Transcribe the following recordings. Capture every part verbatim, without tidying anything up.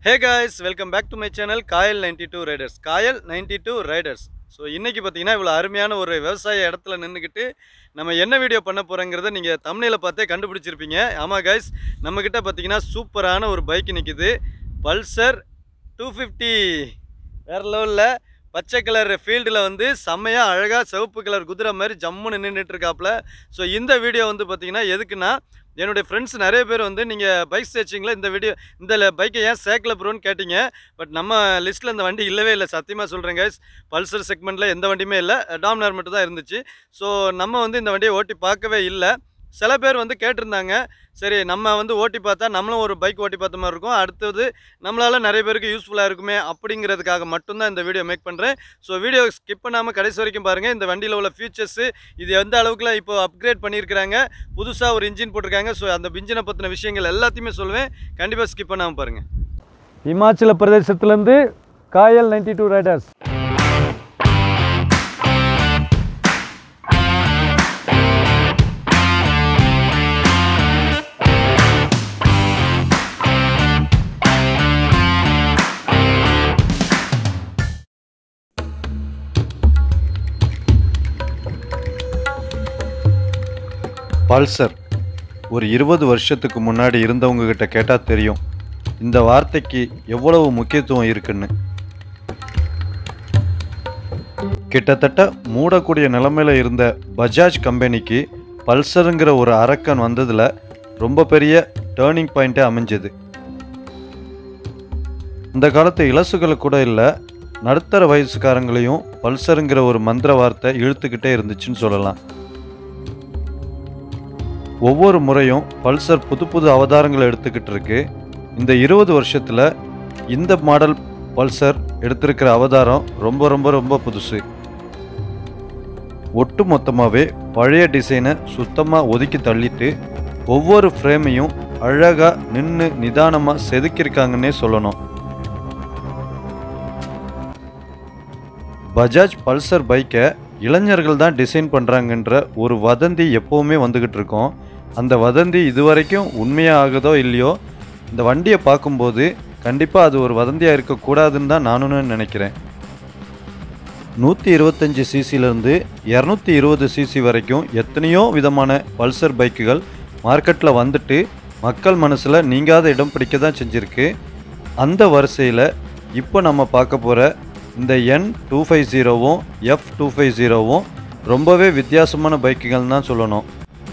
Hey guys, welcome back to my channel Kayal ninety-two Riders. Kayal ninety-two Riders. So இன்றைக்கி பார்த்தீங்கன்னா இவ்வளோ அருமையான ஒரு விவசாய இடத்துல நின்றுக்கிட்டு நம்ம என்ன வீடியோ பண்ண போகிறோங்கிறத நீங்கள் தம்ப்நெயிலை பார்த்தே கண்டுபிடிச்சிருப்பீங்க. ஆமாம் கைஸ், நம்மக்கிட்ட பார்த்தீங்கன்னா சூப்பரான ஒரு பைக் நிற்கிது, பல்சர் டூ ஃபிஃப்டி. வேறு லெவலில் பச்சை கலர் ஃபீல்டில் வந்து செம்மையாக அழகாக சிவப்பு கலர் குதிரை மாதிரி ஜம்முன்னு நின்றுட்டுருக்காப்புல. ஸோ இந்த வீடியோ வந்து பார்த்திங்கன்னா எதுக்குன்னா, என்னுடைய ஃப்ரெண்ட்ஸ் நிறைய பேர் வந்து நீங்கள் பைக் சர்ச்சிங்கில் இந்த வீடியோ இந்த பைக்கை ஏன் சேர்க்கல ப்ரோன்னு கேட்டிங்க. பட் நம்ம லிஸ்ட்டில் இந்த வண்டி இல்லவே இல்லை, சத்தியமாக சொல்கிறேன் கைஸ். பல்சர் செக்மெண்ட்டில் எந்த வண்டியுமே இல்லை, டாமினார் மட்டும் தான் இருந்துச்சு. ஸோ நம்ம வந்து இந்த வண்டியை ஓட்டி பார்க்கவே இல்லை. சில பேர் வந்து கேட்டிருந்தாங்க, சரி நம்ம வந்து ஓட்டி பார்த்தா நம்மளும் ஒரு பைக் ஓட்டி பார்த்த மாதிரி இருக்கும், அடுத்தது நம்மளால் நிறைய பேருக்கு யூஸ்ஃபுல்லாக இருக்குமே அப்படிங்கிறதுக்காக மட்டும்தான் இந்த வீடியோ மேக் பண்ணுறேன். ஸோ வீடியோ ஸ்கிப் பண்ணாமல் கடைசி வரைக்கும் பாருங்கள். இந்த வண்டியில் உள்ள ஃபியூச்சர்ஸு இது எந்த அளவுக்குலாம் இப்போ அப்கிரேட் பண்ணியிருக்கிறாங்க, புதுசாக ஒரு இன்ஜின் போட்டிருக்காங்க. ஸோ அந்த இன்ஜினை பற்றின விஷயங்கள் எல்லாத்தையுமே சொல்லுவேன், கண்டிப்பாக ஸ்கிப் பண்ணாமல் பாருங்கள். இமாச்சல பிரதேசத்துலேருந்து Kayal ninety two riders. Pulsar ஒரு இருபது வருஷத்துக்கு முன்னாடி இருந்தவங்ககிட்ட கேட்டால் தெரியும் இந்த வார்த்தைக்கு எவ்வளவு முக்கியத்துவம் இருக்குன்னு. கிட்டத்தட்ட மூடக்கூடிய நிலைமையில் இருந்த பஜாஜ் கம்பெனிக்கு பல்சருங்கிற ஒரு அரக்கன் வந்ததில் ரொம்ப பெரிய டேர்னிங் பாயிண்ட்டே அமைஞ்சது. இந்த காலத்து இலசுகள் கூட இல்லை, நடுத்தர வயசுக்காரங்களையும் பல்சருங்கிற ஒரு மந்திர வார்த்தை இழுத்துக்கிட்டே இருந்துச்சுன்னு சொல்லலாம். ஒவ்வொரு முறையும் பல்சர் புது புது அவதாரங்களை எடுத்துக்கிட்டு இருக்கு. இந்த இருபது வருஷத்தில் இந்த மாடல் பல்சர் எடுத்திருக்கிற அவதாரம் ரொம்ப ரொம்ப ரொம்ப புதுசு. ஒட்டு மொத்தமாகவே பழைய டிசைனை சுத்தமாக ஒதுக்கி தள்ளிட்டு ஒவ்வொரு ஃப்ரேமையும் அழகாக நின்று நிதானமாக செதுக்கியிருக்காங்கன்னே சொல்லணும். பஜாஜ் பல்சர் பைக்கை இளைஞர்கள் தான் டிசைன் பண்ணுறாங்கன்ற ஒரு வதந்தி எப்போவுமே வந்துக்கிட்டு இருக்கோம். அந்த வதந்தி இதுவரைக்கும் உண்மையாக ஆகுதோ இல்லையோ, இந்த வண்டியை பார்க்கும்போது கண்டிப்பாக அது ஒரு வதந்தியாக இருக்கக்கூடாதுன்னு தான் நானும் நினைக்கிறேன். நூற்றி இருபத்தஞ்சி சிசிலேருந்து இரநூத்தி இருபது சிசி வரைக்கும் எத்தனையோ விதமான பல்சர் பைக்குகள் மார்க்கெட்டில் வந்துட்டு மக்கள் மனசில் நீங்காத இடம் பிடிக்க தான் செஞ்சுருக்கு. அந்த வரிசையில் இப்போ நம்ம பார்க்க போகிற இந்த என் டூ ஃபைவ் ஜீரோவும் எஃப் டூ ஃபைவ் ஜீரோவும் ரொம்பவே வித்தியாசமான பைக்குகள் தான் சொல்லணும்.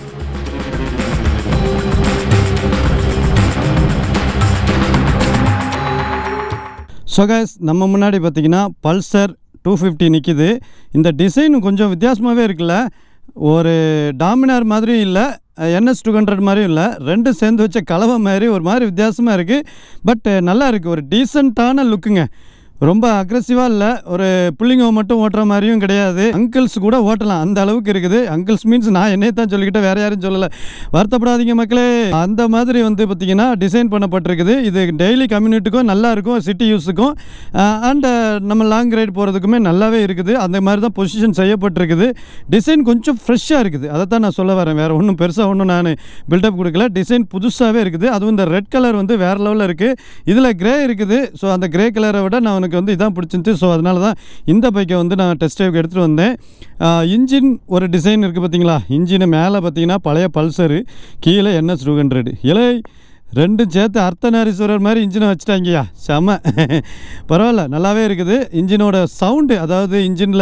ஸோ கைஸ், நம்ம முன்னாடி பார்த்திங்கன்னா பல்சர் டூ ஃபிஃப்டி நிற்கிது. இந்த டிசைன் கொஞ்சம் வித்தியாசமாகவே இருக்குல்ல, ஒரு டாமினார் மாதிரியும் இல்லை, என்எஸ் டூ ஹண்ட்ரட் மாதிரியும் இல்லை, ரெண்டு சேர்ந்து வச்ச கலவை மாதிரி ஒரு மாதிரி வித்தியாசமாக இருக்குது. பட் நல்லா இருக்குது, ஒரு டீசெண்டான லுக்குங்க. ரொம்ப அக்ரெசிவாக இல்லை, ஒரு புள்ளிங்க மட்டும் ஓட்டுற மாதிரியும் கிடையாது, அங்கிள்ஸ் கூட ஓட்டலாம் அந்த அளவுக்கு இருக்குது. அங்கிள்ஸ் மீன்ஸ் நான் என்னை தான் சொல்லிக்கிட்டேன், வேறு யாரும் சொல்லலை, வருத்தப்படாதீங்க மக்களே. அந்த மாதிரி வந்து பார்த்திங்கன்னா டிசைன் பண்ணப்பட்டிருக்குது. இது டெய்லி கம்யூனிட்டிக்கும் நல்லா இருக்கும், சிட்டி யூஸுக்கும் அண்டு நம்ம லாங் ரைடு போகிறதுக்குமே நல்லாவே இருக்குது. அந்த மாதிரி தான் பொசிஷன் செய்யப்பட்டிருக்குது. டிசைன் கொஞ்சம் ஃப்ரெஷ்ஷாக இருக்குது, அதை தான் நான் சொல்ல வரேன். வேறு ஒன்றும் பெருசாக ஒன்றும் நான் பில்டப் கொடுக்கல. டிசைன் புதுசாகவே இருக்குது. அதுவும் இந்த ரெட் கலர் வந்து வேறு லெவலில் இருக்குது. இதில் கிரே இருக்குது. ஸோ அந்த கிரே கலரை விட நான் எனக்கு வந்து இதான் பிடிச்சிருந்துச்சு. ஸோ அதனால தான் இந்த பைக்கை வந்து நான் டெஸ்ட் ட்ரைவுக்கு எடுத்துகிட்டு வந்தேன். இன்ஜின் ஒரு டிசைன் இருக்குது பார்த்தீங்களா, இன்ஜினு மேலே பார்த்தீங்கன்னா பழைய பல்சரு, கீழே என்எஸ் டூ ஹண்ட்ரட். இலை ரெண்டும் சேர்த்து அர்த்தநாரீஸ்வரர் மாதிரி இன்ஜினை வச்சுட்டாங்கய்யா, செம பரவாயில்ல, நல்லாவே இருக்குது. இன்ஜினோட சவுண்டு, அதாவது இன்ஜினில்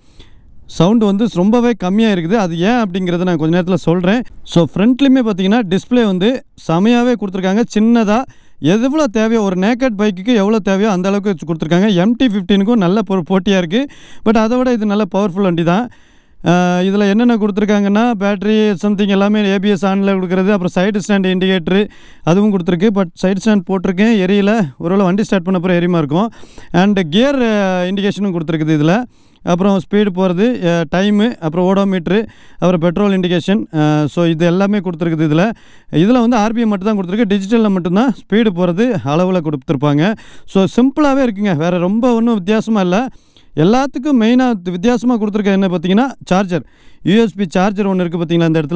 சவுண்டு வந்து ரொம்பவே கம்மியாக இருக்குது. அது ஏன் அப்படிங்கிறத நான் கொஞ்சம் நேரத்தில் சொல்கிறேன். ஸோ ஃப்ரண்ட்லேயுமே பார்த்தீங்கன்னா டிஸ்பிளே வந்து செமையாகவே கொடுத்துருக்காங்க. சின்னதாக எவ்வளோ தேவையோ, ஒரு நேக்கட் பைக்குக்கு எவ்வளோ தேவையோ அந்த அளவுக்கு வச்சு கொடுத்துருக்காங்க. எம்டி ஃபிஃப்டீனுக்கும் நல்ல ஒரு போட்டியாக இருக்குது. பட் அதை விட இது நல்ல பவர்ஃபுல் வண்டி தான். இதில் என்னென்ன கொடுத்துருக்காங்கன்னா, பேட்ரி சம்திங் எல்லாமே ஏபிஎஸ் ஆனில் கொடுக்குறது, அப்புறம் சைடு ஸ்டாண்ட் இண்டிகேட்ரு அதுவும் கொடுத்துருக்கு. பட் சைடு ஸ்டாண்ட் போட்டிருக்கேன், எரியல, ஒருவேளை வண்டி ஸ்டார்ட் பண்ண அப்புறம் எரியுமா இருக்கும். அண்டு கியர் இண்டிகேஷனும் கொடுத்துருக்குது இதில். அப்புறம் ஸ்பீடு போகிறது, டைமு, அப்புறம் ஓடோமீட்ரு, அப்புறம் பெட்ரோல் இண்டிகேஷன். ஸோ இது எல்லாமே கொடுத்துருக்குது இதில். இதில் வந்து ஆர்பிஎம் மட்டும் தான் கொடுத்துருக்கு, டிஜிட்டலில் மட்டும்தான் ஸ்பீடு போகிறது அளவில் கொடுத்துருப்பாங்க. ஸோ சிம்பிளாகவே இருக்குங்க, வேறு ரொம்ப ஒன்றும் வித்தியாசமாக இல்லை. எல்லாத்துக்கும் மெயினாக வித்தியாசமாக கொடுத்துருக்க என்ன பார்த்தீங்கன்னா சார்ஜர், யூஎஸ்பி சார்ஜர் ஒன்று இருக்குது பார்த்தீங்களா இந்த இடத்துல.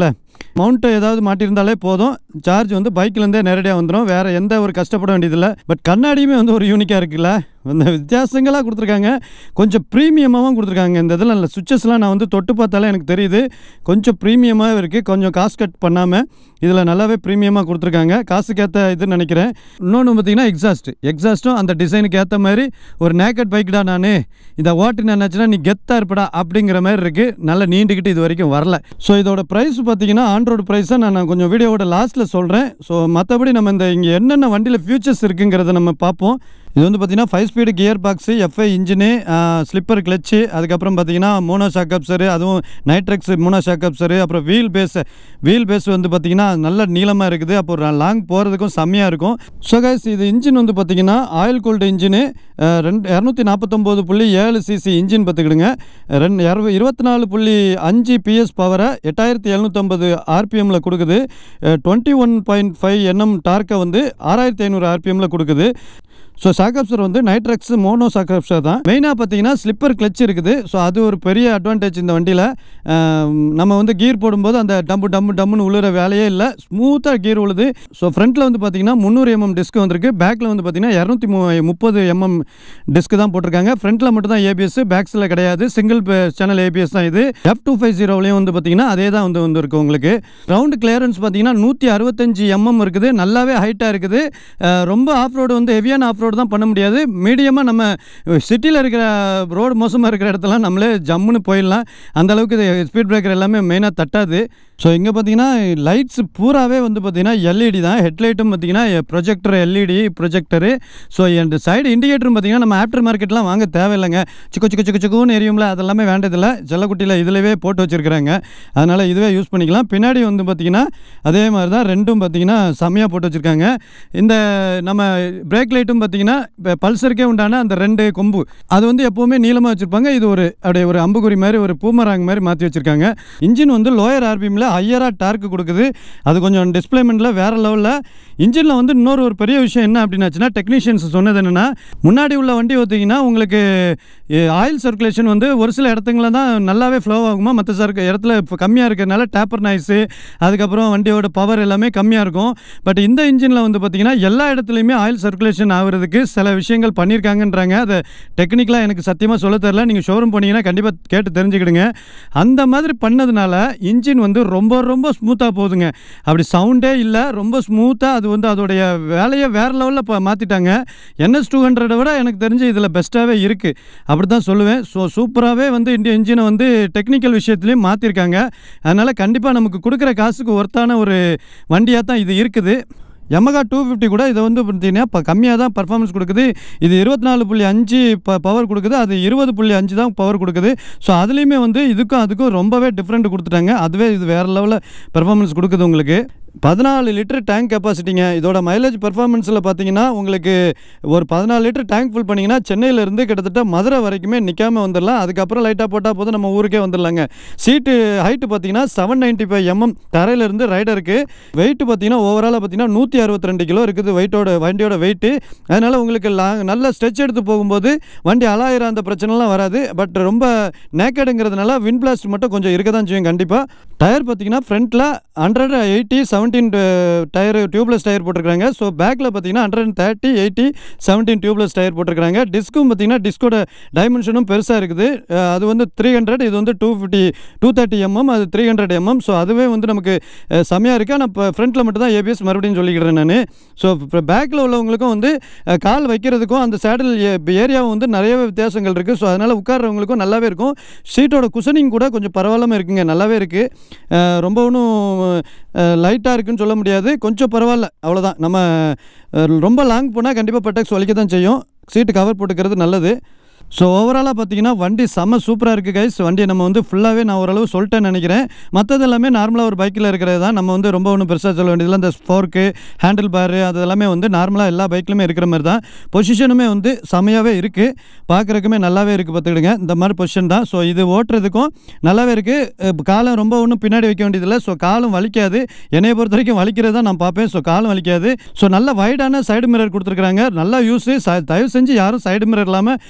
மவுண்ட்டை ஏதாவது மாட்டியிருந்தாலே போதும், சார்ஜ் வந்து பைக்லேருந்தே நேரடியாக வந்துடும். வேறு எந்த ஒரு கஷ்டப்பட வேண்டியதில்லை. பட் கண்ணாடியுமே வந்து ஒரு யூனிக்காக இருக்குல்ல, இந்த வித்தியாசங்களாக கொடுத்துருக்காங்க. கொஞ்சம் ப்ரீமியமாகவும் கொடுத்துருக்காங்க. இந்த இதில் இல்லை சுவிச்சஸ்லாம் நான் வந்து தொட்டு பார்த்தாலே எனக்கு தெரியுது கொஞ்சம் ப்ரீமியமாக இருக்குது. கொஞ்சம் காசு கட் பண்ணாமல் இதில் நல்லாவே ப்ரீமியமாக கொடுத்துருக்காங்க. காசுக்கேற்ற இதுன்னு நினைக்கிறேன். இன்னொன்று பார்த்தீங்கன்னா எக்ஸாஸ்ட் எக்ஸாஸ்ட்டும் அந்த டிசைனுக்கு ஏற்ற மாதிரி ஒரு நேக்கட் பைக்டா நான் இதை ஓட்டின்னு என்னாச்சுன்னா நீ கெத்தாக இருப்படா அப்படிங்கிற மாதிரி இருக்குது. நல்லா நீண்டுக்கிட்டு இது வரைக்கும் வரல. ஸோ இதோட ப்ரைஸ் பார்த்தீங்கன்னா ஆன்ரோடு ப்ரைஸை நான் கொஞ்சம் வீடியோவோட லாஸ்ட்டில் சொல்கிறேன். ஸோ மற்றபடி நம்ம இந்த இங்கே என்னென்ன வண்டியில் ஃபியூச்சர்ஸ் இருக்குங்கிறத நம்ம பார்ப்போம். இது வந்து பார்த்திங்கன்னா five speed gear box, FI engine, slipper clutch, அதுக்கப்புறம் பார்த்திங்கன்னா மோனோ ஷாக் அப்சரு, அதுவும் நைட்ரெக்ஸ் மோனோ ஷாக் அப்சரு, அப்புறம் வீல் பேஸு வீல் பேஸ் வந்து பார்த்திங்கன்னா நல்ல நீளமாக இருக்குது. அப்போ லாங் போகிறதுக்கும் செம்மையாக இருக்கும். ஸோ கைஸ் இது இன்ஜின் வந்து பார்த்திங்கன்னா ஆயில் கூல்டு இன்ஜினு, ரெண்டு இரநூத்தி நாற்பத்தொம்போது புள்ளி ஏழு சிசி இன்ஜின் பார்த்துக்கிடுங்க. ரெண்டு இரவு இருபத்தி நாலு புள்ளி அஞ்சு பிஎஸ் பவரை எட்டாயிரத்தி எழுநூற்றம்பது ஆர்பிஎம்மில் கொடுக்குது. Twenty one point five NM டார்க்கை வந்து ஆறாயிரத்தி ஐநூறு ஆர்பிஎம்மில் கொடுக்குது. ஸோ ஷாக்கப்சர் வந்து நைட்ரெக்ஸ் மோனோ ஷாக்கப்சர் தான். மெயினாக பார்த்தீங்கன்னா ஸ்லிப்பர் கிளச் இருக்குது. ஸோ அது ஒரு பெரிய அட்வான்டேஜ் இந்த வண்டியில். நம்ம வந்து கீர் போடும்போது அந்த டம்பு டம்மு டம்முன்னு உழுற வேலையே இல்லை, ஸ்மூத்தாக கீர் உழுது. ஸோ ஃப்ரண்ட்டில் வந்து பார்த்தீங்கன்னா முந்நூறு எம்எம் டிஸ்க் வந்திருக்கு. பேக்கில் வந்து பார்த்தீங்கன்னா இரநூத்தி முப்பது எம்எம் டிஸ்க் தான் போட்டிருக்காங்க. ஃப்ரண்ட்டில் மட்டும் தான் ஏபிஎஸ், பேக்ஸில் கிடையாது. சிங்கிள் சேனல் ஏபிஎஸ் தான் இது. எஃப் டூ ஃபைவ் ஜீரோலையும் வந்து பார்த்தீங்கன்னா அதே தான் வந்து வந்து இருக்குது உங்களுக்கு. ரவுண்டு கிளியரன்ஸ் பார்த்தீங்கன்னா நூற்றி அறுபத்தஞ்சு எம்எம் இருக்குது. நல்லாவே ஹைட்டாக இருக்குது. ரொம்ப ஆஃப் ரோடு வந்து ஹெவியான ஆஃப் ரோடு தான் பண்ண முடியாது. மீடியமாக நம்ம சிட்டியில் இருக்கிற ரோடு மோசமாக இருக்கிற இடத்துல நம்மளே ஜம்முன்னு போயிடலாம். அந்தளவுக்கு இது ஸ்பீட் பிரேக்கர் எல்லாமே மெயினாக தட்டாது. ஸோ இங்கே பார்த்தீங்கன்னா லைட்ஸ் பூராவே வந்து பார்த்தீங்கன்னா எல்இடி தான். ஹெட்லைட்டும் பார்த்தீங்கன்னா ப்ரொஜெக்டர் எல்இடி ப்ரொஜெக்டரு. ஸோ இந்த சைடு இண்டிகேட்டரும் பார்த்தீங்கன்னா நம்ம ஆஃப்டர் மார்க்கெட்லாம் வாங்க தேவையில்லைங்க. சிக்கு சிக்கு சிக்கு சிக்குன்னு எரியும்ல, அதெல்லாமே வேண்டதில்லை. செல்லக்குட்டியில் இதிலவே போட்டு வச்சுருக்கிறாங்க. அதனால் இதுவே யூஸ் பண்ணிக்கலாம். பின்னாடி வந்து பார்த்திங்கன்னா அதே மாதிரி தான் ரெண்டும் பார்த்திங்கன்னா செம்மையாக போட்டு வச்சுருக்காங்க. இந்த நம்ம பிரேக் லைட்டும் பார்த்திங்கன்னா இப்போ பல்சருக்கே உண்டான அந்த ரெண்டு கொம்பு அது வந்து எப்போவுமே நீளமாக வச்சுருப்பாங்க. இது ஒரு அப்படியே ஒரு அம்புக்குறி மாதிரி ஒரு பூமராங் மாதிரி மாற்றி வச்சுருக்காங்க. இன்ஜின் வந்து லோயர் ஆர்பிஎம்மில் ஹையராக டார்க்கு கொடுக்குது. அது கொஞ்சம் டிஸ்பிளேமெண்ட்டில் வேறு லெவலில். இன்ஜினில் வந்து இன்னொரு ஒரு பெரிய விஷயம் என்ன அப்படின்னாச்சுன்னா டெக்னீஷியன்ஸ் சொன்னது என்னென்னா, முன்னாடி உள்ள வண்டி பார்த்தீங்கன்னா உங்களுக்கு ஆயில் சர்க்குலேஷன் வந்து ஒரு சில இடத்துங்களில் தான் நல்லாவே ஃப்ளோ ஆகுமா, மற்ற சர்க்கு இடத்துல இப்போ கம்மியாக இருக்கிறதுனால டேப்பர் நாய்ஸு, அதுக்கப்புறம் வண்டியோட பவர் எல்லாமே கம்மியாக இருக்கும். பட் இந்த இன்ஜினில் வந்து பார்த்திங்கன்னா எல்லா இடத்துலையுமே ஆயில் சர்க்குலேஷன் ஆகிறதுக்கு சில விஷயங்கள் பண்ணியிருக்காங்கன்றாங்க. அதை டெக்னிக்கலாக எனக்கு சத்தியமாக சொல்ல தெரியல. நீங்கள் ஷோரூம் போனீங்கன்னா கண்டிப்பாக கேட்டு தெரிஞ்சுக்கிடுங்க. அந்த மாதிரி பண்ணதுனால இன்ஜின் வந்து ரொம்ப ரொம்ப ஸ்மூத்தாக போகுதுங்க. அப்படி சவுண்டே இல்லை, ரொம்ப ஸ்மூத்தாக அது வந்து அதோடைய வேலையை வேறு லெவலில் இப்போ மாற்றிட்டாங்க. என்எஸ் டூ ஹண்ட்ரடை விட எனக்கு தெரிஞ்சு இதில் பெஸ்ட்டாகவே இருக்குது அப்படி தான் சொல்லுவேன். ஸோ சூப்பராகவே வந்து இந்த இன்ஜினை வந்து டெக்னிக்கல் விஷயத்துலையும் மாற்றிருக்காங்க. அதனால் கண்டிப்பாக நமக்கு கொடுக்குற காசுக்கு ஒர்த்தான ஒரு வண்டியாக தான் இது இருக்குது. யமகா டூ ஃபிஃப்டி கூட இதை வந்து பார்த்தீங்கன்னா இப்போ கம்மியாக தான் பர்ஃபார்மன்ஸ் கொடுக்குது. இது இருபத்தி நாலு புள்ளி அஞ்சு ப பவர் கொடுக்குது, அது இருபது புள்ளி அஞ்சு தான் பவர் கொடுக்குது. ஸோ அதுலேயுமே வந்து இதுக்கும் அதுக்கும் ரொம்பவே டிஃப்ரெண்ட் கொடுத்துட்டாங்க. அதுவே இது வேறு லெவலில் பர்ஃபார்மன்ஸ் கொடுக்குது உங்களுக்கு. பதினாலு லிட்டர் டேங்க் கெப்பாசிட்டிங்க. இதோட மைலேஜ் பர்ஃபார்மன்ஸில் பார்த்தீங்கன்னா உங்களுக்கு ஒரு பதினாலு லிட்டர் டேங்க் ஃபுல் பண்ணிங்கன்னா சென்னையிலேருந்து கிட்டத்தட்ட மதுரை வரைக்குமே நிற்காமல் வந்துடலாம். அதுக்கப்புறம் லைட்டாக போட்டால் போதும் நம்ம ஊருக்கே வந்துடலாங்க. சீட்டு ஹைட்டு பார்த்தீங்கன்னா செவன் நைன்ட்டி ஃபைவ் எம்எம் தரையிலேருந்து ரைடருக்கு. வெயிட்டு பார்த்தீங்கன்னா ஓவராலாக பார்த்தீங்கன்னா நூற்றி அறுபத்தி ரெண்டு கிலோ இருக்குது வெயிட்டோட வண்டியோட வெயிட்டு. அதனால் உங்களுக்கு லாங் நல்ல ஸ்ட்ரெச் எடுத்து போகும்போது வண்டி அலாயிர அந்த பிரச்சனைலாம் வராது. பட் ரொம்ப நேக்கடுங்கிறதுனால வின் பிளாஸ்ட் மட்டும் கொஞ்சம் இருக்க தான் செய்யும் கண்டிப்பாக. டயர் பார்த்தீங்கன்னா ஃப்ரண்ட்டில் hundred eighty seventeen tyre tubeless tyre போட்டிருக்காங்க. ஸோ பேக்கில் பார்த்தீங்கன்னா hundred thirty eighty seventeen tubeless tyre போட்டிருக்காங்க. டிஸ்க்கும் பார்த்தீங்கன்னா டிஸ்கோட டைமென்ஷனும் பெருசாக இருக்குது. அது வந்து த்ரீ ஹண்ட்ரட் இது வந்து two fifty two thirty MM அது த்ரீ ஹண்ட்ரட் எம்எம். ஸோ அதுவே வந்து நமக்கு செம்மையாக இருக்குது. ஆனால் இப்போ ஃப்ரண்ட்டில் மட்டும் தான் ஏபிஎஸ் மறுபடியும் சொல்லிக்கிறேன் நான். ஸோ இப்போ பேக்கில் உள்ளவங்களுக்கும் வந்து கால் வைக்கிறதுக்கும் அந்த சேடல் ஏரியாவும் வந்து நிறைய வித்தியாசங்கள் இருக்குது. ஸோ அதனால் உட்கார்றவங்களுக்கும் நல்லாவே இருக்கும். சீட்டோட குஷனிங் கூட கொஞ்சம் பரவாயில்லாமல் இருக்குங்க, நல்லாவே இருக்குது. ரொம்ப ஒன்றும் லைட்டாக இருக்குன்னு சொல்ல முடியாது, கொஞ்சம் பரவாயில்ல அவ்வளோதான். நம்ம ரொம்ப லாங் போனால் கண்டிப்பாக பெட்டக்ஸ் வலிக்க தான் செய்யும். சீட்டு கவர் போட்டுக்கிறது நல்லது. ஸோ ஓவராலாக பார்த்தீங்கன்னா வண்டி செம்ம சூப்பராக இருக்குது கைஸ். வண்டியை நம்ம வந்து ஃபுல்லாகவே நான் ஓரளவு சொல்லிட்டேன்னு நினைக்கிறேன். மற்றது எல்லாமே நார்மலாக ஒரு பைக்கில் இருக்கிறது தான். நம்ம வந்து ரொம்ப ஒன்றும் பெருசாக சொல்ல வேண்டியதில்லை. இந்த ஃபோர்க்கு ஹேண்டில் பாரு அது எல்லாமே வந்து நார்மலாக எல்லா பைக்லையுமே இருக்கிற மாதிரி தான். பொசிஷனுமே வந்து செம்மையாகவே இருக்குது, பார்க்குறதுக்குமே நல்லாவே இருக்குது. பார்த்துக்கிடுங்க இந்த மாதிரி பொசிஷன் தான். ஸோ இது ஓட்டுறதுக்கும் நல்லாவே இருக்குது. காலம் ரொம்ப ஒன்றும் பின்னாடி வைக்க வேண்டியதில்லை. ஸோ காலம் வலிக்காது. என்னையை பொறுத்த வரைக்கும் வலிக்கிறது தான் நான் பார்ப்பேன். ஸோ காலம் வலிக்காது. ஸோ நல்ல வைடான சைடு மிரர் கொடுத்துருக்குறாங்க, நல்லா யூஸு. தயவு செஞ்சு யாரும் சைடு மிரர் இல்லாமல் பைக்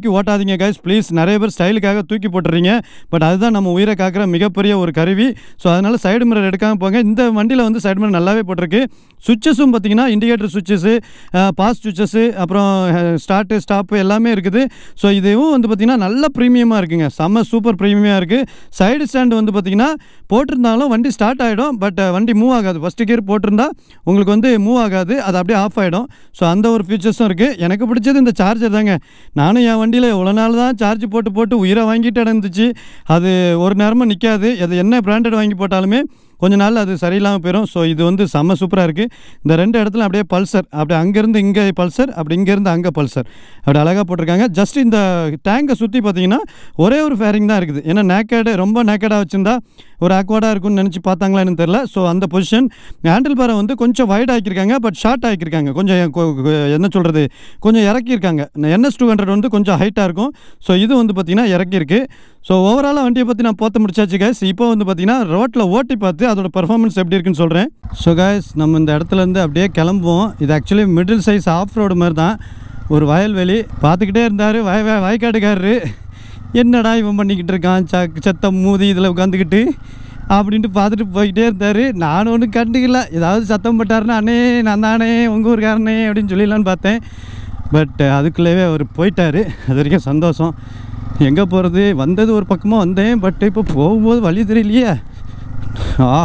தூக்கி ஓட்டாதீங்க கைஸ் ப்ளீஸ். நிறைய பேர் ஸ்டைலுக்காக தூக்கி போட்டுறீங்க, பட் அதுதான் நம்ம உயிரை காக்கிற மிகப்பெரிய ஒரு கருவி. ஸோ அதனால் சைடு மிரர் எடுக்காமல் போங்க. இந்த வண்டியில் வந்து சைடு மிரர் நல்லாவே போட்டிருக்கு. சுவிட்சஸும் பார்த்தீங்கன்னா இண்டிகேட்டர் சுவிட்சஸ்ஸு, பாஸ் சுவிட்சஸ்ஸு, அப்புறம் ஸ்டார்ட்டு ஸ்டாப்பு எல்லாமே இருக்குது. ஸோ இதுவும் வந்து பார்த்திங்கன்னா நல்ல ப்ரீமியமாக இருக்குங்க, செம்ம சூப்பர் ப்ரீமியமாக இருக்குது. சைடு ஸ்டாண்டு வந்து பார்த்திங்கன்னா போட்டிருந்தாலும் வண்டி ஸ்டார்ட் ஆகிடும், பட் வண்டி மூவ் ஆகாது. ஃபஸ்ட்டு கியர் போட்டிருந்தா உங்களுக்கு வந்து மூவ் ஆகாது, அது அப்படியே ஆஃப் ஆகிடும். ஸோ அந்த ஒரு ஃபீச்சர்ஸும் இருக்குது. எனக்கு பிடிச்சது இந்த சார்ஜர் தாங்க. நானும் என் வண்டியில் எவ்வளோ நாள் தான் சார்ஜ் போட்டு போட்டு உயிரை வாங்கிட்டு இருந்துச்சு. அது ஒரு நேரமாக நிற்காது. அது என்ன பிராண்டட் வாங்கி போட்டாலுமே கொஞ்ச நாள் அது சரியில்லாமல் போயிடும். ஸோ இது வந்து செம்ம சூப்பராக இருக்குது. இந்த ரெண்டு இடத்துல அப்படியே பல்சர், அப்படி அங்கேருந்து இங்கே பல்சர், அப்படி இங்கேருந்து அங்கே பல்சர், அப்படி அழகாக போட்டிருக்காங்க. ஜஸ்ட் இந்த டேங்கை சுற்றி பார்த்தீங்கன்னா ஒரே ஒரு ஃபேரிங் தான் இருக்குது. ஏன்னா நேக்கடு ரொம்ப நேக்கடாக வச்சுருந்தா ஒரு ஆக்வர்டாக இருக்கும்னு நினச்சி பார்த்தாங்களான்னு தெரில. ஸோ அந்த பொசிஷன் ஹேண்டில் பாரை வந்து கொஞ்சம் வைட் ஆக்கியிருக்காங்க, பட் ஷார்ட் ஆக்கியிருக்காங்க. கொஞ்சம் என்ன சொல்கிறது, கொஞ்சம் இறக்கியிருக்காங்க. என்எஸ் டூ ஹண்ட்ரட் வந்து கொஞ்சம் ஹைட்டாக இருக்கும். ஸோ இது வந்து பார்த்திங்கன்னா இறக்கியிருக்கு. ஸோ ஓவராலாக வண்டியை பற்றி நான் பார்த்து முடிச்சாச்சு கைஸ். இப்போ வந்து பார்த்திங்கன்னா ரோட்டில் ஓட்டி பார்த்து அதோட பர்ஃபார்மன்ஸ் எப்படி இருக்குன்னு சொல்கிறேன். ஸோ கைஸ் நம்ம இந்த இடத்துலேருந்து அப்படியே கிளம்புவோம். இது actually middle size off road மாதிரி தான். ஒரு வயல்வெளி பார்த்துக்கிட்டே இருந்தார் வய வய வயக்காட்டுக்காரரு. என்னடா இவன் பண்ணிக்கிட்டு இருக்கான் ச சத்தம் மூதி இதில் உட்காந்துக்கிட்டு அப்படின்ட்டு பார்த்துட்டு போய்கிட்டே இருந்தார். நானும் ஒன்றும் கண்டுக்கல. ஏதாவது சத்தம் போட்டாருன்னா அண்ணே நான் தானே உங்கள் ஊருக்காரனே அப்படின்னு சொல்லிடலான்னு பார்த்தேன். பட் அதுக்குள்ளேயே அவர் போயிட்டார். அது வரைக்கும் சந்தோஷம். எங்கே போகிறது, வந்தது ஒரு பக்கமாக வந்தேன், பட் இப்போ போகும்போது வழி தெரியலையே. ஆ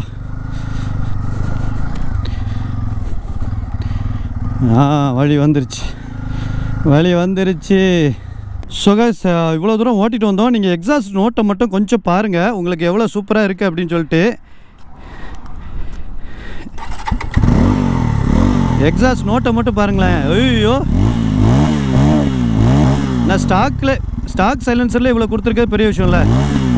ஆ வழி வந்துருச்சு, வழி வந்துருச்சு. ஸோ கைஸ் இவ்வளோ தூரம் ஓட்டிகிட்டு வந்தோம். நீங்கள் எக்ஸாஸ்ட் நோட்டை மட்டும் கொஞ்சம் பாருங்கள், உங்களுக்கு எவ்வளோ சூப்பராக இருக்குது அப்படின்னு சொல்லிட்டு. எக்ஸாஸ்ட் நோட்டை மட்டும் பாருங்களேன். ஐயோ, நான் ஸ்டாக்கில் ஸ்டாக் சைலன்சரில் இவ்வளோ கொடுத்துருக்கிறது பெரிய விஷயம் இல்லை.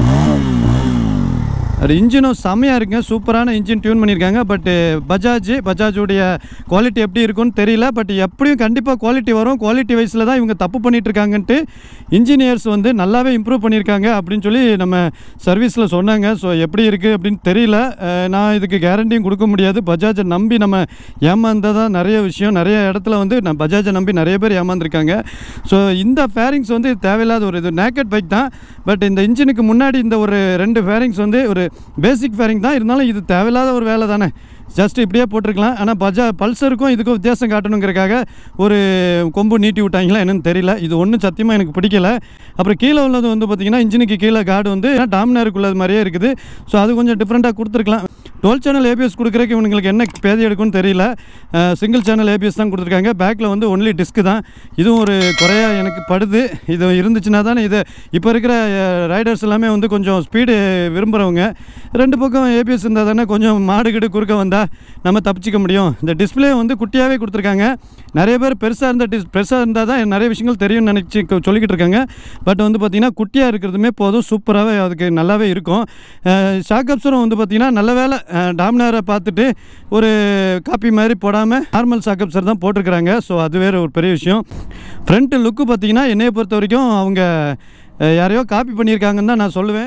அது இன்ஜினும் செம்மையாக இருக்குங்க, சூப்பரான இன்ஜின் டியூன் பண்ணியிருக்காங்க. பட் பஜாஜ் பஜாஜுடைய குவாலிட்டி எப்படி இருக்குன்னு தெரியல. பட் எப்படியும் கண்டிப்பாக குவாலிட்டி வரும். குவாலிட்டி வைஸில் தான் இவங்க தப்பு பண்ணிகிட்ருக்காங்கன்ட்டு இன்ஜினியர்ஸ் வந்து நல்லாவே இம்ப்ரூவ் பண்ணியிருக்காங்க அப்படின்னு சொல்லி நம்ம சர்வீஸில் சொன்னாங்க. ஸோ எப்படி இருக்குது அப்படின்னு தெரியல. நான் இதுக்கு கேரண்டியும் கொடுக்க முடியாது. பஜாஜை நம்பி நம்ம ஏமாந்ததான் நிறைய விஷயம். நிறைய இடத்துல வந்து நான் பஜாஜை நம்பி நிறைய பேர் ஏமாந்துருக்காங்க. ஸோ இந்த ஃபேரிங்ஸ் வந்து தேவையில்லாத ஒரு இது நேக்கட் பைக் தான். பட் இந்த இன்ஜினுக்கு முன்னாடி இந்த ஒரு ரெண்டு ஃபேரிங்ஸ் வந்து ஒரு பேசிக் ஃபேரிங் தான். இருந்தாலும் இது தேவையில்லாத ஒரு வேலை தானே. ஜஸ்ட் இப்படியே போட்டிருக்கலாம். ஆனால் பஜா பல்சருக்கும் இதுக்கும் வித்தியாசம் காட்டணுங்கிறக்காக ஒரு கொம்பு நீட்டி விட்டாங்களா என்னன்னு தெரியல. இது ஒன்றும் சத்தியமாக எனக்கு பிடிக்கல. அப்புறம் கீழே உள்ளது வந்து பார்த்திங்கன்னா இன்ஜினுக்கு கீழே கார்டு வந்து டாமினாருக்குள்ளது மாதிரியே இருக்குது. ஸோ அது கொஞ்சம் டிஃப்ரெண்ட்டாக கொடுத்துருக்கலாம். டுவெல் சேனல் ஏபிஎஸ் கொடுக்குறக்கு இவங்களுக்கு என்ன பேதி எடுக்கும்னு தெரியல. சிங்கிள் சேனல் ஏபிஎஸ் தான் கொடுத்துருக்காங்க. பேக்கில் வந்து ஒன்லி டிஸ்க்கு தான். இதுவும் ஒரு குறையாக எனக்கு படுது. இது இருந்துச்சுன்னா தானே இது இப்போ இருக்கிற ரைடர்ஸ் எல்லாமே வந்து கொஞ்சம் ஸ்பீடு விரும்புகிறவங்க. ரெண்டு பக்கம் ஏபிஎஸ் இருந்தால் தானே கொஞ்சம் மாடு கிடு குறுக்க வந்தால் நம்ம தப்பிச்சிக்க முடியும். இந்த டிஸ்பிளே வந்து குட்டியாகவே கொடுத்துருக்காங்க. நிறைய பேர் பெருசாக இருந்த டிஸ் பெருசாக இருந்தால் தான் நிறைய விஷயங்கள் தெரியும்னு நினச்சி சொல்லிக்கிட்டு இருக்காங்க. பட் வந்து பார்த்திங்கன்னா குட்டியாக இருக்கிறதுமே போதும், சூப்பராகவே அதுக்கு நல்லாவே இருக்கும். ஷாக் அப்சரும் வந்து பார்த்திங்கன்னா நல்ல வேலை டாமினாரை பார்த்துட்டு ஒரு காப்பி மாதிரி போடாமல் நார்மல் ஷாக் அப்சர் தான் போட்டிருக்கிறாங்க. ஸோ அது வேறு ஒரு பெரிய விஷயம். ஃப்ரண்ட் லுக்கு பார்த்திங்கன்னா என்னையை பொறுத்த வரைக்கும் அவங்க யாரையோ காப்பி பண்ணியிருக்காங்கன்னு தான் நான் சொல்லுவேன்.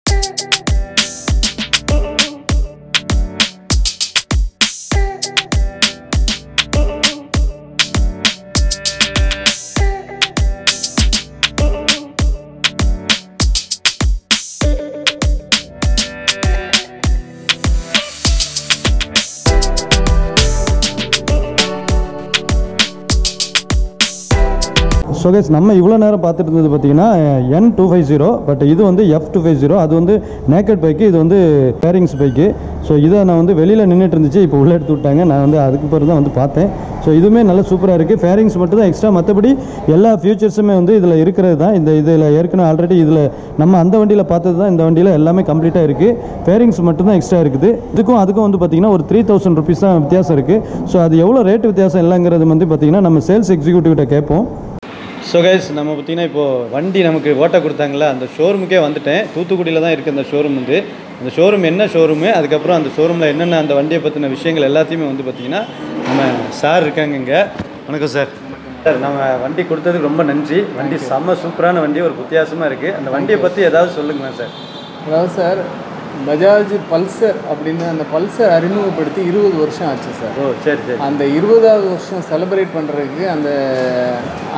ஸோ கைஸ் நம்ம இவ்வளோ நேரம் பார்த்துட்டு இருந்தது பார்த்தீங்கன்னா N two five zero. But இது வந்து எஃப் டூ ஃபைவ் ஜீரோ. அது வந்து நேக்கட் பைக்கு, இது வந்து பேரிங்ஸ் பைக்கு. ஸோ இதை நான் வந்து வெளியில் நின்றுட்டு இருந்துச்சு, இப்போ உள்ளே எடுத்து விட்டாங்க. நான் வந்து அதுக்கு பிறகு தான் வந்து பார்த்தேன். ஸோ இதுவுமே நல்லா சூப்பராக இருக்குது. ஃபேரிங்ஸ் மட்டும் தான் எக்ஸ்ட்ரா, மற்றபடி எல்லா ஃபியூச்சர்ஸுமே வந்து இதில் இருக்கிறது தான். இந்த இதில் ஏற்கனவே ஆல்ரெடி இதில் நம்ம அந்த வண்டியில் பார்த்தது தான் இந்த வண்டியில் எல்லாமே கம்ப்ளீட்டாக இருக்குது. ஃபேரிங்ஸ் மட்டும் தான் எக்ஸ்ட்ரா இருக்குது. இதுக்கும் அதுக்கும் வந்து பார்த்திங்கன்னா ஒரு த்ரீ தௌசண்ட் ருபீஸ் தான் வித்தியாசம் இருக்குது. ஸோ அது எவ்வளோ ரேட்டு வித்தியாசம் இல்லைங்கிறது வந்து பார்த்திங்கன்னா நம்ம சேல்ஸ் எக்ஸிக்யூட்டிவ்கிட்ட கேட்போம். ஸோ கைஸ் நம்ம பார்த்திங்கன்னா இப்போது வண்டி நமக்கு ஓட்ட கொடுத்தாங்களா அந்த ஷோரூமுக்கே வந்துட்டேன். தூத்துக்குடியில் தான் இருக்குது அந்த ஷோரூம் வந்து. அந்த ஷோரூம் என்ன ஷோரூமு, அதுக்கப்புறம் அந்த ஷோரூமில் என்னென்ன அந்த வண்டியை பற்றின விஷயங்கள் எல்லாத்தையுமே வந்து பார்த்திங்கன்னா நம்ம சார் இருக்காங்க இங்கே. வணக்கம் சார். சார் நம்ம வண்டி கொடுத்ததுக்கு ரொம்ப நன்றி. வண்டி செம்ம சூப்பரான வண்டி, ஒரு வித்தியாசமாக இருக்குது. அந்த வண்டியை பற்றி ஏதாவது சொல்லுங்களேன் சார். அதாவது சார் பஜாஜ் பல்சர் அப்படின்னு அந்த பல்சர் அறிமுகப்படுத்தி இருபது வருஷம் ஆச்சு சார். ஓ சரி சரி. அந்த இருபதாவது வருஷம் செலிப்ரேட் பண்ணுறதுக்கு அந்த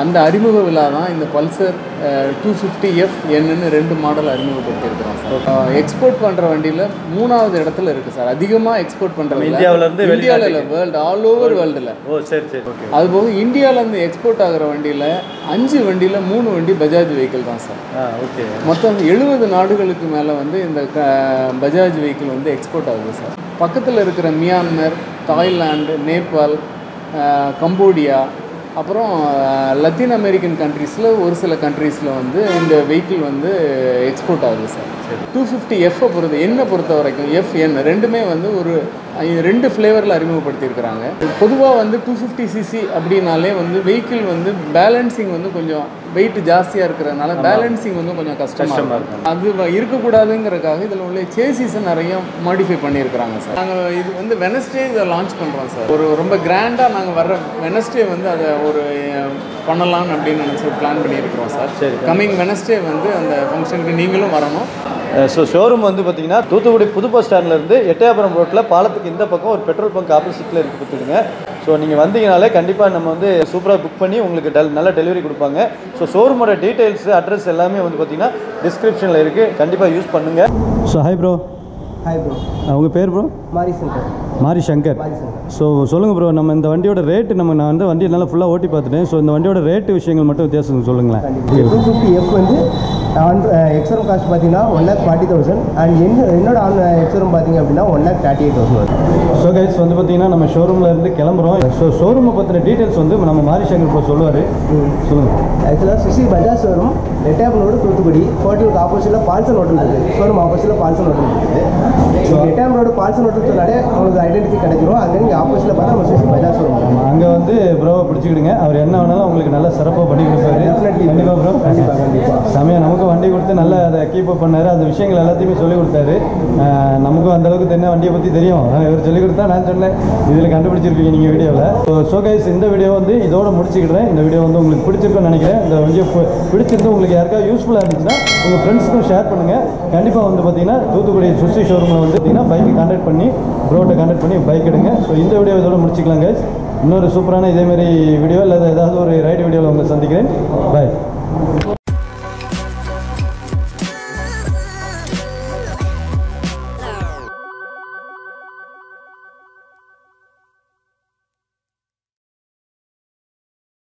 அந்த அறிமுக விழா தான் இந்த பல்சர் டூ ஃபிஃப்டி எஃப் என்னன்னு ரெண்டு மாடல் அறிமுகப்படுத்தியிருக்கிறோம் சார். எக்ஸ்போர்ட் பண்ணுற வண்டியில் மூணாவது இடத்துல இருக்குது சார். அதிகமாக எக்ஸ்போர்ட் பண்ணுறது இந்தியாவிலேருந்து இந்தியாவில் இல்லை, வேர்ல்டு ஆல் ஓவர் வேர்ல்டில். ஓ சரி சரி ஓகே. அதுபோக இந்தியாவிலேருந்து எக்ஸ்போர்ட் ஆகிற வண்டியில் அஞ்சு வண்டியில் மூணு வண்டி பஜாஜ் வெஹிக்கிள் தான் சார். Ah okay. மொத்தம் எழுபது நாடுகளுக்கு மேலே வந்து இந்த க பஜாஜ் வெஹிக்கிள் வந்து எக்ஸ்போர்ட் ஆகுது சார். பக்கத்தில் இருக்கிற மியான்மர், தாய்லாந்து, நேபாள், கம்போடியா, அப்புறம் லத்தீன் அமெரிக்கன் கண்ட்ரீஸில் ஒரு சில கண்ட்ரீஸில் வந்து இந்த வெஹிக்கிள் வந்து எக்ஸ்போர்ட் ஆகுது சார். டூ ஃபிஃப்டி எஃப்பை பொறுத்த என்னை பொறுத்த வரைக்கும் எஃப் என் ரெண்டுமே வந்து ஒரு ரெண்டு ஃப்ளேவரில் அறிமுகப்படுத்தியிருக்கிறாங்க. பொதுவாக வந்து டூ ஃபிஃப்டி சிசி அப்படின்னாலே வந்து வெஹிக்கிள் வந்து பேலன்சிங் வந்து கொஞ்சம் வெயிட் ஜாஸ்தியாக இருக்கிறதுனால பேலன்சிங் வந்து கொஞ்சம் கஷ்டமாக இருக்கும். அது இருக்கக்கூடாதுங்கிறதுக்காக இதில் உள்ள சேசிஸை நிறைய மாடிஃபை பண்ணியிருக்கிறாங்க சார். நாங்கள் இது வந்து வெனஸ்டே இதை லான்ச் பண்ணுறோம் சார். ஒரு ரொம்ப கிராண்டாக நாங்கள் வர்ற வெனஸ்டே வந்து அதை ஒரு பண்ணலாம் அப்படின்னு நினச்சி பிளான் பண்ணியிருக்கிறோம் சார். சரி, கம்மிங் வெனஸ்டே வந்து அந்த ஃபங்க்ஷனுக்கு நீங்களும் வரணும். ஸோ ஷோரூம் வந்து பார்த்தீங்கன்னா தூத்துக்குடி புது பஸ் ஸ்டாண்ட்லேருந்து எட்டயபுரம் ரோட்டில் பாலத்துக்கு இந்த பக்கம் ஒரு பெட்ரோல் பங்க் ஆப்போசிட்டில் இருக்குது பார்த்துக்குங்க. ஸோ நீங்கள் வந்தீங்கனாலே கண்டிப்பாக நம்ம வந்து சூப்பராக புக் பண்ணி உங்களுக்கு டெல் நல்ல டெலிவரி கொடுப்பாங்க. ஸோ ஷோரூமோட டீட்டெயில்ஸ் அட்ரஸ் எல்லாமே வந்து பார்த்தீங்கன்னா டிஸ்கிரிப்ஷனில் இருக்குது, கண்டிப்பாக யூஸ் பண்ணுங்கள். So hi bro. Hi bro. உங்கள் பேர் ப்ரோ? மாரி சங்கர். மாரி சங்கர். ஸோ சொல்லுங்கள் ப்ரோ, நம்ம இந்த வண்டியோட ரேட்டு நம்ம நான் வந்து வண்டியை நல்லா ஃபுல்லாக ஓட்டி பார்த்துட்டேன். ஸோ இந்த வண்டியோட ரேட்டு விஷயங்கள் மட்டும் வித்தியாசம் சொல்லுங்களேன். டூ ஃபிஃப்டி எஃப் வந்து ஆன் எக்ஸரும் காஸ்ட் பார்த்தீங்கன்னா one lakh forty thousand and என்ன என்னோட ஆன் எக்ஸரும் பார்த்தீங்க அப்படின்னா one lakh thirty eight thousand வரும். ஸோ கைஸ் வந்து பார்த்தீங்கன்னா நம்ம ஷோரூமில் இருந்து கிளம்புறோம். ஸோ ஷோரூமை பற்றின டீட்டெயில்ஸ் வந்து நம்ம மாரி சங்கர் ப்ரோ சொல்லுவார். சொல்லுங்கள். ஆக்சுவலாக சுசி பஜாஜ் ஷோரூம் எட்டயபுரம் ரோடு தூத்துக்குடி ஃபோர்ட்டினுக்கு ஆப்போசிட்டில் பால்சன் ஹோட்டல் இருக்குது. ஷோரூம் ஆப்போசிட்டில் பால்சன் ஹோட்டல் இருக்குது. So Ettayapuram road Palson hotel சொன்னாலே உங்களுக்கு ஐடென்டிட்டி கிடைச்சிரும். அங்கே நீங்கள் ஆப்போசிட்டில் பார்த்தா நம்ம சுசி பஜாஜ் ஷோரூம் ஆமாம், அங்கே வந்து ப்ரோவை பிடிச்சிக்கிடுங்க. அவர் என்ன வேணாலும் உங்களுக்கு நல்லா சிறப்பாக பண்ணி கொடுப்பாரு. கண்டிப்பாக ப்ரோ. கண்டிப்பாக கண்டிப்பாக சமயம் நமக்கு வண்டி கொடுத்து நல்லா அதை கீப்பப் பண்ணார். அந்த விஷயங்கள் எல்லாத்தையுமே சொல்லிக் கொடுத்தாரு. நமக்கும் அந்தளவுக்கு தெரிஞ்ச வண்டியை பற்றி தெரியும். இவர் சொல்லிக் கொடுத்தா நான் சொன்னேன் இதில் கண்டுபிடிச்சிருப்பீங்க நீங்கள் வீடியோவில். ஸோ ஸோ கைஸ் இந்த வீடியோ வந்து இதோட முடிச்சுக்கிடுறேன். இந்த வீடியோ வந்து உங்களுக்கு பிடிச்சிருக்குன்னு நினைக்கிறேன். இந்த வீடியோ பிடிச்சிருந்து உங்களுக்கு யாருக்காவது யூஸ்ஃபுல்லாக இருந்துச்சுன்னா உங்கள் ஃப்ரெண்ட்ஸ்க்கும் ஷேர் பண்ணுங்கள். கண்டிப்பாக வந்து பார்த்தீங்கன்னா தூத்துக்குடி சுசி ஷோரூமில் வந்து பார்த்தீங்கன்னா பைக்கு கான்டாக்ட் பண்ணி ப்ரோட்டை கான்டாக்ட் பண்ணி பைக் எடுங்க. ஸோ இந்த வீடியோ இதோட முடிச்சுக்கலாம் கைஸ். இன்னொரு சூப்பரான இதேமாரி வீடியோ இல்லை ஏதாவது